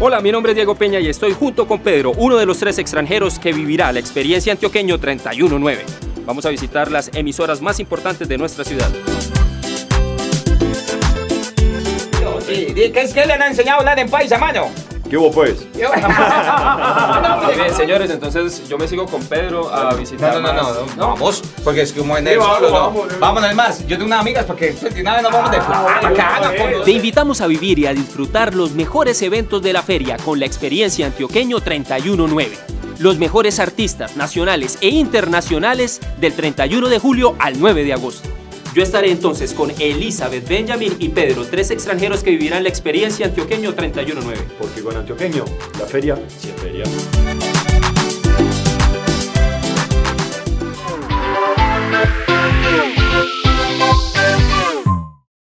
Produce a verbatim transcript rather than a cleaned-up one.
Hola, mi nombre es Diego Peña y estoy junto con Pedro, uno de los tres extranjeros que vivirá la experiencia Antioqueño treinta y uno nueve. Vamos a visitar las emisoras más importantes de nuestra ciudad. Sí, ¿qué es que le han enseñado a hablar en paisa, mano? ¿Qué hubo pues? Bien, señores, entonces yo me sigo con Pedro a visitar. No, no, no, más... no, no, vamos, porque es como en el solo, no. Vámonos más, yo tengo unas amigas porque pues, de una vez nos vamos de acá. Te invitamos a vivir y a disfrutar los mejores eventos de la feria con la experiencia Antioqueño treinta y uno nueve. Los mejores artistas nacionales e internacionales del treinta y uno de julio al nueve de agosto. Yo estaré entonces con Elizabeth, Benjamin y Pedro, tres extranjeros que vivirán la experiencia Antioqueño treinta y uno nueve. Porque con Antioqueño, la feria sí es feria.